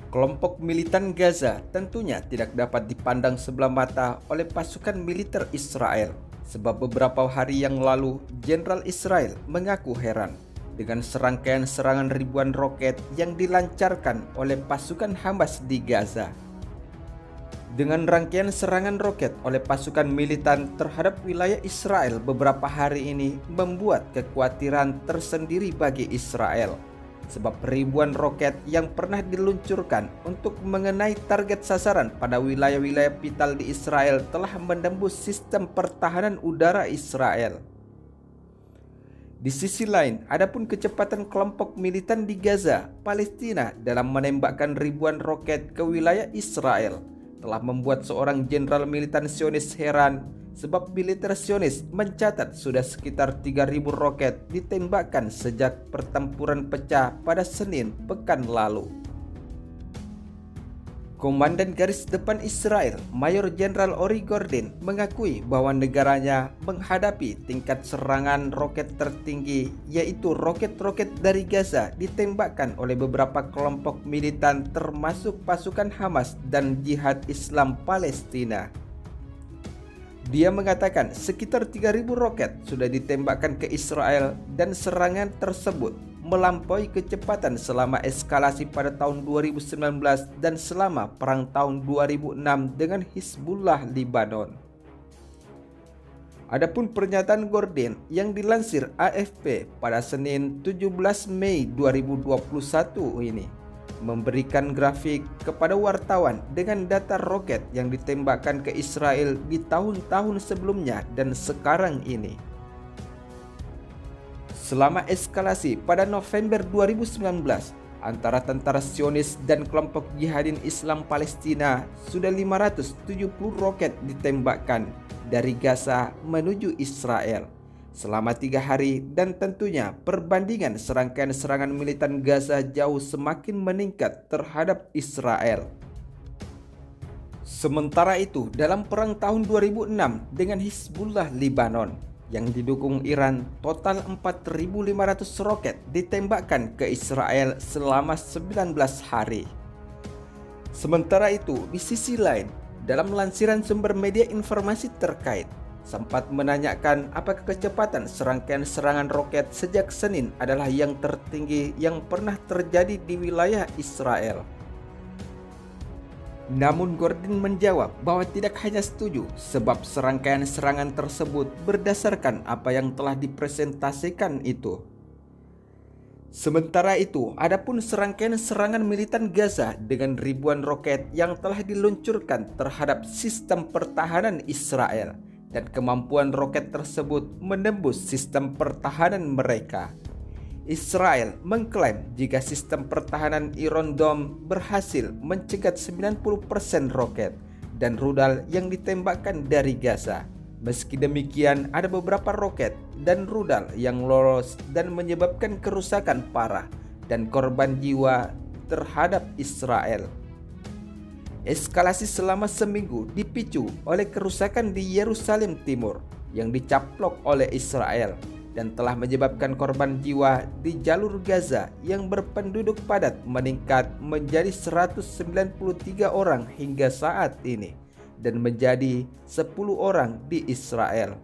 Kelompok militan Gaza tentunya tidak dapat dipandang sebelah mata oleh pasukan militer Israel, sebab beberapa hari yang lalu Jenderal Israel mengaku heran dengan serangkaian serangan ribuan roket yang dilancarkan oleh pasukan Hamas di Gaza. Dengan rangkaian serangan roket oleh pasukan militan terhadap wilayah Israel beberapa hari ini membuat kekhawatiran tersendiri bagi Israel, sebab ribuan roket yang pernah diluncurkan untuk mengenai target sasaran pada wilayah-wilayah vital di Israel telah menembus sistem pertahanan udara Israel. Di sisi lain, adapun kecepatan kelompok militan di Gaza, Palestina dalam menembakkan ribuan roket ke wilayah Israel telah membuat seorang jenderal militan Zionis heran, sebab militer Zionis mencatat sudah sekitar 3.000 roket ditembakkan sejak pertempuran pecah pada Senin pekan lalu. Komandan Garis Depan Israel, Mayor Jenderal Ori Gordon, mengakui bahwa negaranya menghadapi tingkat serangan roket tertinggi, yaitu roket-roket dari Gaza ditembakkan oleh beberapa kelompok militan termasuk pasukan Hamas dan Jihad Islam Palestina. Dia mengatakan sekitar 3.000 roket sudah ditembakkan ke Israel dan serangan tersebut melampaui kecepatan selama eskalasi pada tahun 2019 dan selama perang tahun 2006 dengan Hizbullah Lebanon. Adapun pernyataan Gordon yang dilansir AFP pada Senin 17 Mei 2021 ini memberikan grafik kepada wartawan dengan data roket yang ditembakkan ke Israel di tahun-tahun sebelumnya dan sekarang ini. Selama eskalasi pada November 2019 antara tentara Zionis dan kelompok jihadin Islam Palestina, sudah 570 roket ditembakkan dari Gaza menuju Israel selama 3 hari, dan tentunya perbandingan serangkaian serangan militan Gaza jauh semakin meningkat terhadap Israel. Sementara itu, dalam perang tahun 2006 dengan Hizbullah Lebanon yang didukung Iran, total 4.500 roket ditembakkan ke Israel selama 19 hari. Sementara itu, di sisi lain, dalam lansiran sumber media informasi terkait sempat menanyakan apakah kecepatan serangkaian serangan roket sejak Senin adalah yang tertinggi yang pernah terjadi di wilayah Israel. Namun Gordon menjawab bahwa tidak hanya setuju, sebab serangkaian serangan tersebut berdasarkan apa yang telah dipresentasikan itu. Sementara itu, adapun serangkaian serangan militan Gaza dengan ribuan roket yang telah diluncurkan terhadap sistem pertahanan Israel, dan kemampuan roket tersebut menembus sistem pertahanan mereka. Israel mengklaim jika sistem pertahanan Iron Dome berhasil mencegat 90% roket dan rudal yang ditembakkan dari Gaza. Meski demikian, ada beberapa roket dan rudal yang lolos dan menyebabkan kerusakan parah dan korban jiwa terhadap Israel. Eskalasi selama seminggu dipicu oleh kerusakan di Yerusalem Timur yang dicaplok oleh Israel dan telah menyebabkan korban jiwa di jalur Gaza yang berpenduduk padat meningkat menjadi 193 orang hingga saat ini dan menjadi 10 orang di Israel.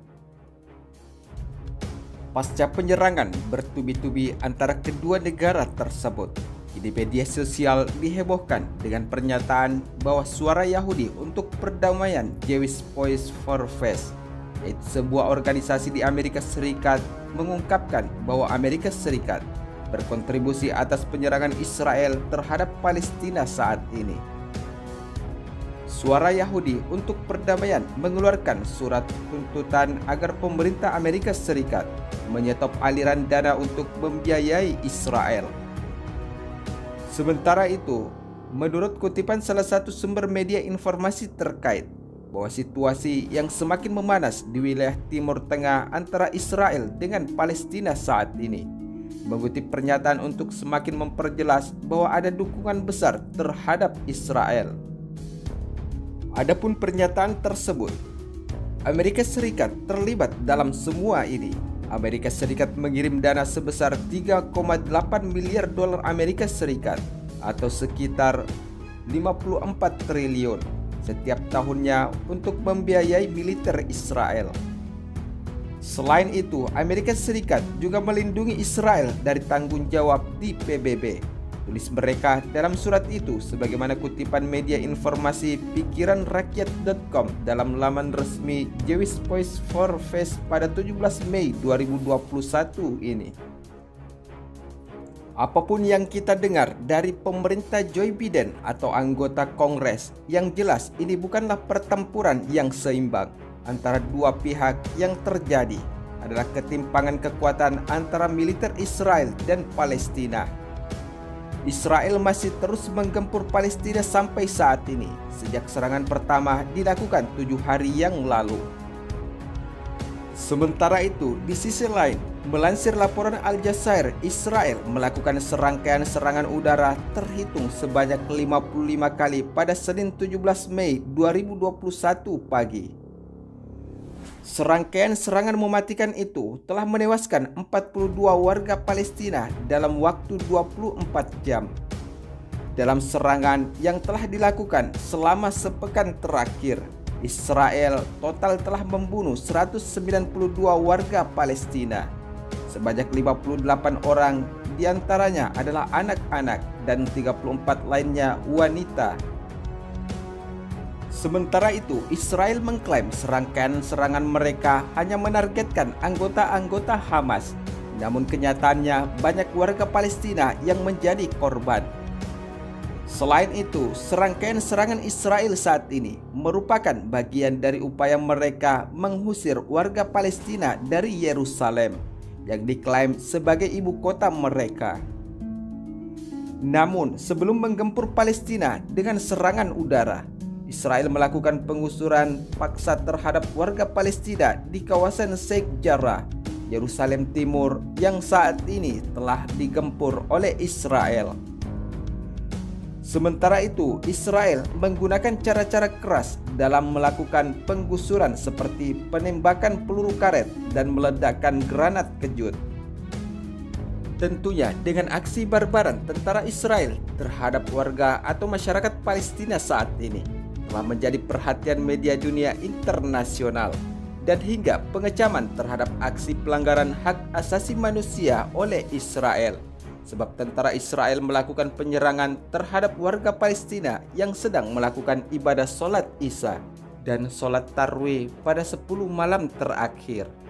Pasca penyerangan bertubi-tubi antara kedua negara tersebut, di media sosial dihebohkan dengan pernyataan bahwa Suara Yahudi untuk Perdamaian Jewish Voice for Peace, yaitu sebuah organisasi di Amerika Serikat, mengungkapkan bahwa Amerika Serikat berkontribusi atas penyerangan Israel terhadap Palestina saat ini. Suara Yahudi untuk Perdamaian mengeluarkan surat tuntutan agar pemerintah Amerika Serikat menyetop aliran dana untuk membiayai Israel. Sementara itu, menurut kutipan salah satu sumber media informasi terkait, bahwa situasi yang semakin memanas di wilayah Timur Tengah antara Israel dengan Palestina saat ini, mengutip pernyataan untuk semakin memperjelas bahwa ada dukungan besar terhadap Israel. Adapun pernyataan tersebut, Amerika Serikat terlibat dalam semua ini. Amerika Serikat mengirim dana sebesar 3,8 miliar dolar Amerika Serikat atau sekitar 54 triliun setiap tahunnya untuk membiayai militer Israel. Selain itu, Amerika Serikat juga melindungi Israel dari tanggung jawab di PBB. Tulis mereka dalam surat itu sebagaimana kutipan media informasi pikiranrakyat.com dalam laman resmi Jewish Voice for Peace pada 17 Mei 2021 ini. Apapun yang kita dengar dari pemerintah Joe Biden atau anggota Kongres, yang jelas ini bukanlah pertempuran yang seimbang antara dua pihak. Yang terjadi adalah ketimpangan kekuatan antara militer Israel dan Palestina. Israel masih terus menggempur Palestina sampai saat ini, sejak serangan pertama dilakukan 7 hari yang lalu. Sementara itu, di sisi lain, melansir laporan Al Jazeera, Israel melakukan serangkaian serangan udara terhitung sebanyak 55 kali pada Senin 17 Mei 2021 pagi. Serangkaian serangan mematikan itu telah menewaskan 42 warga Palestina dalam waktu 24 jam. Dalam serangan yang telah dilakukan selama sepekan terakhir, Israel total telah membunuh 192 warga Palestina. Sebanyak 58 orang diantaranya adalah anak-anak dan 34 lainnya wanita. Sementara itu, Israel mengklaim serangkaian serangan mereka hanya menargetkan anggota-anggota Hamas. Namun kenyataannya banyak warga Palestina yang menjadi korban. Selain itu, serangkaian serangan Israel saat ini merupakan bagian dari upaya mereka mengusir warga Palestina dari Yerusalem yang diklaim sebagai ibu kota mereka. Namun, sebelum menggempur Palestina dengan serangan udara, Israel melakukan penggusuran paksa terhadap warga Palestina di kawasan Sheikh Jarrah, Yerusalem Timur yang saat ini telah digempur oleh Israel. Sementara itu, Israel menggunakan cara-cara keras dalam melakukan penggusuran seperti penembakan peluru karet dan meledakkan granat kejut. Tentunya dengan aksi barbaran tentara Israel terhadap warga atau masyarakat Palestina saat ini telah menjadi perhatian media dunia internasional dan hingga pengecaman terhadap aksi pelanggaran hak asasi manusia oleh Israel. Sebab tentara Israel melakukan penyerangan terhadap warga Palestina yang sedang melakukan ibadah sholat Isya dan sholat Tarwih pada 10 malam terakhir.